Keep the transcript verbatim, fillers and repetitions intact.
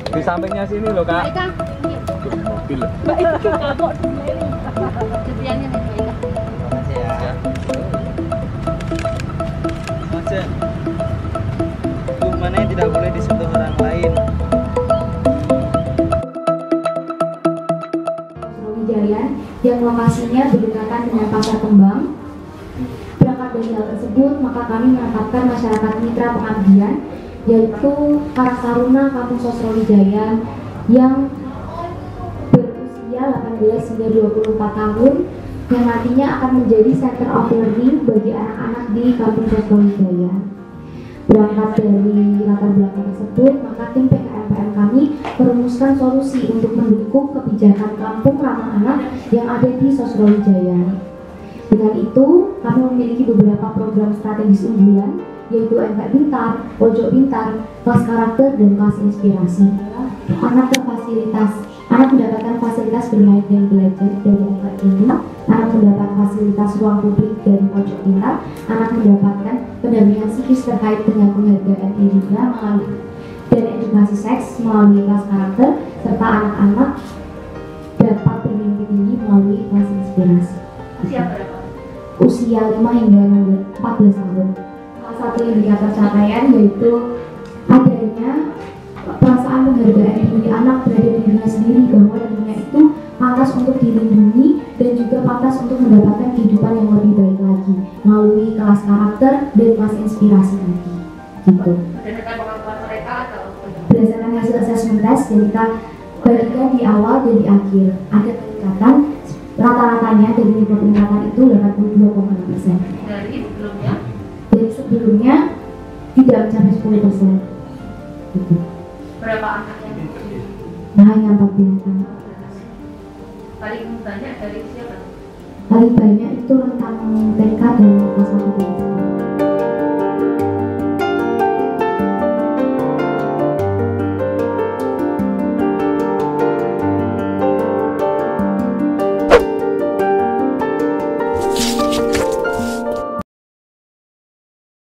Di sampingnya sini loh kak. Mbak Ika, Mobil. Mbak Ika kok Sepiannya nih Mbak Ika. Makasih ya. Mas, mana yang tidak boleh disentuh orang lain? Sriwijaya yang lokasinya berdekatan dengan Pasar Kembang. Berangkat dari hal tersebut, maka kami menempatkan masyarakat mitra pengabdian, yaitu Karang Taruna Kampung Sosrowijaya yang berusia delapan belas hingga dua puluh empat tahun, yang nantinya akan menjadi center of learning bagi anak-anak di Kampung Sosrowijaya. Berangkat dari latar belakang tersebut, maka tim P K M P M kami merumuskan solusi untuk mendukung kebijakan kampung ramah anak yang ada di Sosrowijaya. Dengan itu, kami memiliki beberapa program strategis unggulan, yaitu M P Pintar, Pojok Pintar, Kelas Karakter, dan Kelas Inspirasi. Anak berfasilitas, anak mendapatkan fasilitas bermain dan belajar dari M P ini. Anak mendapat fasilitas ruang publik dari Pojok Pintar. Anak mendapatkan pendampingan psikis terkait dengan penghargaan dirinya melalui dan edukasi seks melalui kelas karakter, serta anak-anak dapat bermimpi tinggi melalui kelas inspirasi. Usia berapa? Usia lima hingga empat belas tahun. Salah satu indikator capaian yaitu adanya perasaan penghargaan diri anak terhadap dirinya sendiri, bahwa dirinya itu pantas untuk dilindungi dan juga pantas untuk mendapatkan kehidupan yang lebih baik lagi melalui kelas karakter dan kelas inspirasi lagi. Gitu. Berdasarkan pengakuan mereka atau Berdasarkan hasil asesmen tes yang kita bagikan di awal dan di akhir, ada peningkatan rata-ratanya dari lima peningkatan itu delapan puluh dua koma enam persen. dari sebelumnya? Dari sebelumnya tidak mencapai sepuluh persen. Gitu. Berapa anak yang Nah, hanya empat belas anak. paling banyak dari usia berapa? Paling banyak itu rentang T K dan kelas satu dan kelas dua.